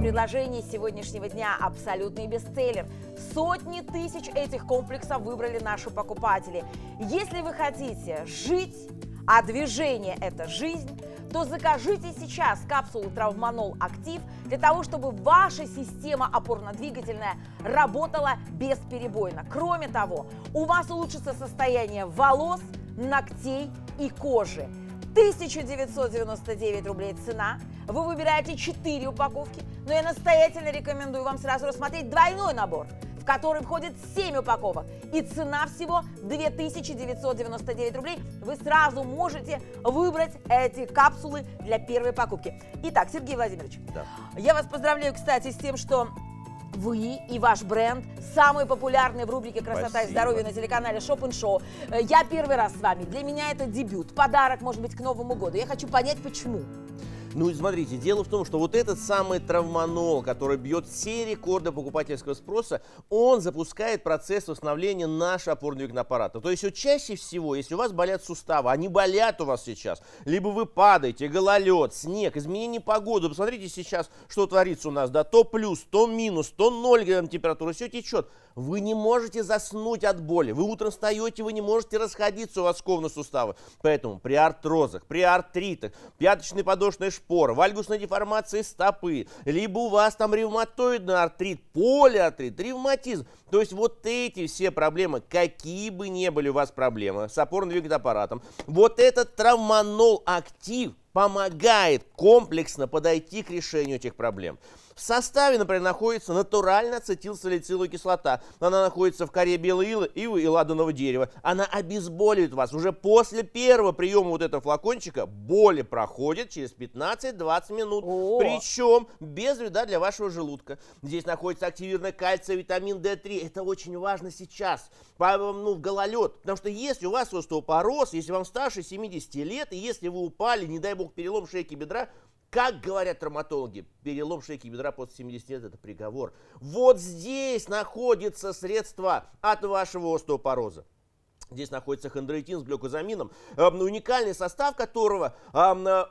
предложение сегодняшнего дня – абсолютный бестселлер. Сотни тысяч этих комплексов выбрали наши покупатели. Если вы хотите жить, а движение – это жизнь, то закажите сейчас капсулу Травманол Актив для того, чтобы ваша система опорно-двигательная работала бесперебойно. Кроме того, у вас улучшится состояние волос, ногтей и кожи. 1999 рублей цена. Вы выбираете 4 упаковки, но я настоятельно рекомендую вам сразу рассмотреть двойной набор, в который входит 7 упаковок. И цена всего 2999 рублей. Вы сразу можете выбрать эти капсулы для первой покупки. Итак, Сергей Владимирович, я вас поздравляю, кстати, с тем, что вы и ваш бренд самый популярный в рубрике «Красота и здоровье» на телеканале Shop & Show. Я первый раз с вами. Для меня это дебют. Подарок, может быть, к Новому году. Я хочу понять, почему. Ну и смотрите, дело в том, что вот этот самый Травманол, который бьет все рекорды покупательского спроса, он запускает процесс восстановления нашего опорно-двигательного аппарата. То есть вот чаще всего, если у вас болят суставы, они болят у вас сейчас, либо вы падаете, гололед, снег, изменение погоды, посмотрите сейчас, что творится у нас, да, то плюс, то минус, то 0 температура, все течет. Вы не можете заснуть от боли, вы утром встаете, вы не можете расходиться, у вас скованы суставы. Поэтому при артрозах, при артритах, пяточной подошвной шпоры, вальгусной деформации стопы, либо у вас там ревматоидный артрит, полиартрит, ревматизм. То есть вот эти все проблемы, какие бы ни были у вас проблемы с опорно-двигательным аппаратом, вот этот Травманол Актив помогает комплексно подойти к решению этих проблем. В составе, например, находится натуральная ацетилсалициловая кислота. Она находится в коре белой ивы и ладанового дерева. Она обезболивает вас. Уже после первого приема вот этого флакончика боли проходят через 15-20 минут. Причем без вреда для вашего желудка. Здесь находится активированная кальция, витамин D3. Это очень важно сейчас, в гололед. Потому что если у вас остеопороз, если вам старше 70 лет, и если вы упали, не дай бог, перелом шейки бедра, как говорят травматологи, перелом шейки бедра после 70 лет – это приговор. Вот здесь находится средство от вашего остеопороза. Здесь находится хондроитин с глюкозамином, уникальный состав которого на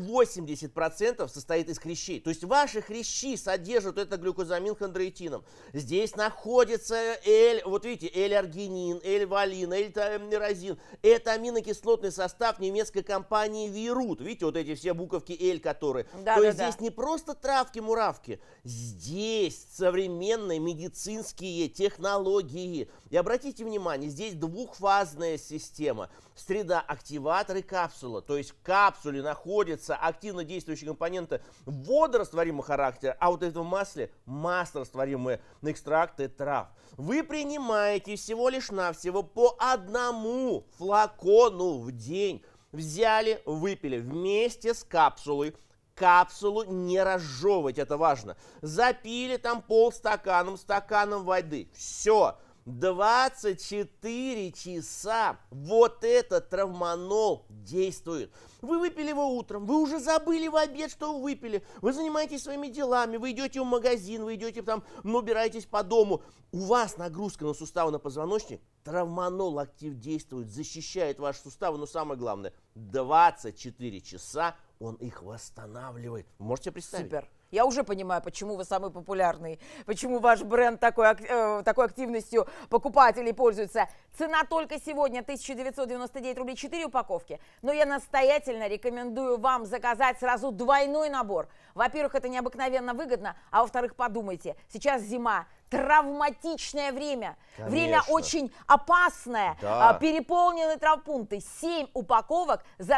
80% состоит из хрящей. То есть ваши хрящи содержат это глюкозамин хондроитином. Здесь находится вот видите, L-аргинин, L-валин, L-тирозин. Это аминокислотный состав немецкой компании Вирут. Видите, вот эти все буковки L, которые. То есть здесь не просто травки-муравки, здесь современные медицинские технологии. И обратите внимание, здесь двухфазная система. Среда активатор и капсула. То есть в капсуле находятся активно действующие компоненты водорастворимого характера, а вот это в масле маслорастворимые экстракты трав. Вы принимаете всего лишь навсего по 1 флакону в день. Взяли, выпили вместе с капсулой. Капсулу не разжевывать, это важно. Запили там полстаканом, стаканом воды. Все. 24 часа вот этот Травманол действует. Вы выпили его утром, вы уже забыли в обед, что вы выпили. Вы занимаетесь своими делами, вы идете в магазин, вы идете там, убираетесь по дому. У вас нагрузка на суставы, на позвоночник. Травманол Актив действует, защищает ваши суставы, но самое главное, 24 часа он их восстанавливает. Можете представить? Супер. Я уже понимаю, почему вы самый популярный, почему ваш бренд такой активностью покупателей пользуется. Цена только сегодня 1999 рублей 4 упаковки. Но я настоятельно рекомендую вам заказать сразу двойной набор. Во-первых, это необыкновенно выгодно, а во-вторых, подумайте, сейчас зима. Травматичное время. Конечно. Время очень опасное. Переполнены травмпункты. 7 упаковок за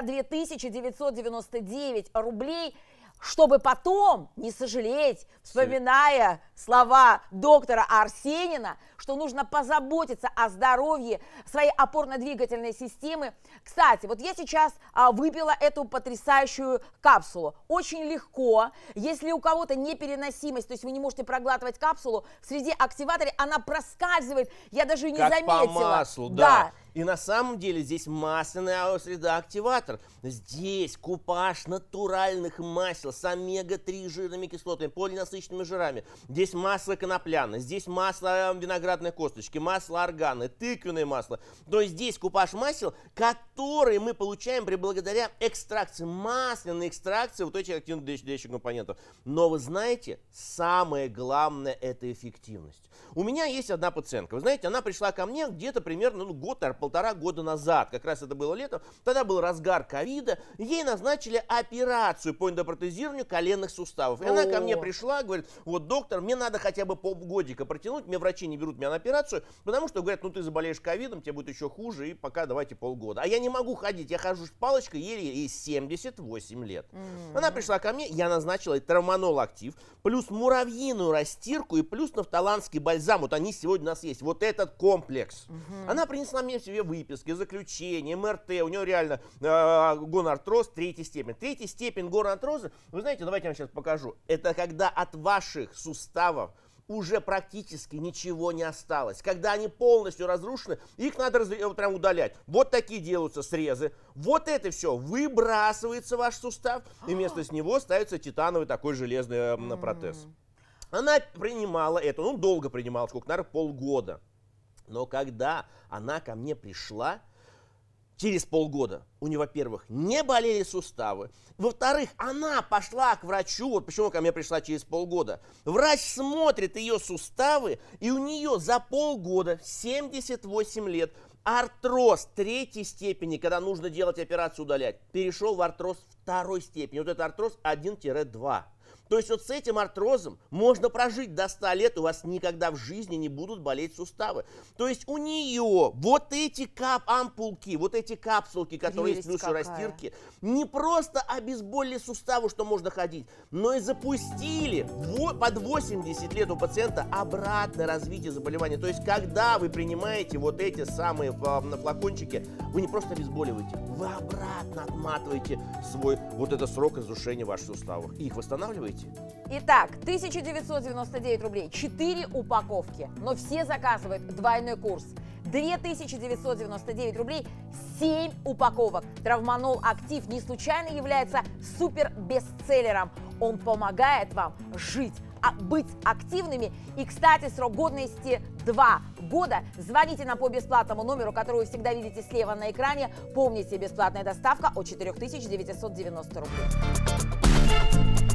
2999 рублей. Чтобы потом не сожалеть, вспоминая слова доктора Арсенина, что нужно позаботиться о здоровье своей опорно-двигательной системы. Кстати, вот я сейчас выпила эту потрясающую капсулу. Очень легко, если у кого-то непереносимость, то есть вы не можете проглатывать капсулу, в среде активаторе она проскальзывает, я даже не заметила. По маслу, да. И на самом деле здесь масляная среда активатор. Здесь купаж натуральных масел с омега-3 жирными кислотами, полиненасыщенными жирами. Здесь масло конопляное, здесь масло виноградное виноградной косточки, масло органы, тыквенное масло. То есть здесь купаж масел, которые мы получаем благодаря экстракции, масляной экстракции вот этих активных действующих компонентов. Но вы знаете, самое главное – это эффективность. У меня есть одна пациентка, вы знаете, она пришла ко мне где-то примерно год, наверное, полтора года назад, как раз это было летом, тогда был разгар ковида, ей назначили операцию по эндопротезированию коленных суставов. И она ко мне пришла, говорит, вот доктор, мне надо хотя бы полгодика протянуть, мне врачи не берут меня на операцию, потому что говорят, ну ты заболеешь ковидом, тебе будет еще хуже, и пока давайте полгода. А я не могу ходить, я хожу с палочкой, ей 78 лет. Она пришла ко мне, я назначил ей травманол актив, плюс муравьиную растирку и плюс нафталанский бальзам. Вот они сегодня у нас есть, вот этот комплекс. Она принесла мне себе выписки, заключения, МРТ, у нее реально гонартроз 3-й степени. 3-я степень гонартроза, вы знаете, давайте я вам сейчас покажу. Это когда от ваших суставов уже практически ничего не осталось. Когда они полностью разрушены, их надо прям удалять. Вот такие делаются срезы. Вот это все выбрасывается ваш сустав, и вместо с него ставится титановый такой железный протез. Она принимала это, ну долго принимала, сколько, наверное, полгода. Но когда она ко мне пришла, через полгода у нее, во-первых, не болели суставы. Во-вторых, она пошла к врачу, вот почему ко мне пришла через полгода. Врач смотрит ее суставы, и у нее за полгода, 78 лет, артроз 3-й степени, когда нужно делать операцию удалять, перешел в артроз 2-й степени. Вот это артроз 1-2. То есть вот с этим артрозом можно прожить до 100 лет, у вас никогда в жизни не будут болеть суставы. То есть у нее вот эти ампулки, вот эти капсулки, которые есть плюс растирки, не просто обезболили суставы, что можно ходить, но и запустили под 80 лет у пациента обратное развитие заболевания. То есть когда вы принимаете вот эти самые флакончики, вы не просто обезболиваете, вы обратно отматываете свой вот этот срок разрушения ваших суставов и их восстанавливаете. Итак, 1999 рублей, 4 упаковки, но все заказывают двойной курс. 2999 рублей, 7 упаковок. Травманол Актив не случайно является супер-бестселлером. Он помогает вам жить, быть активными. И, кстати, срок годности 2 года. Звоните нам по бесплатному номеру, который вы всегда видите слева на экране. Помните, бесплатная доставка от 4990 рублей.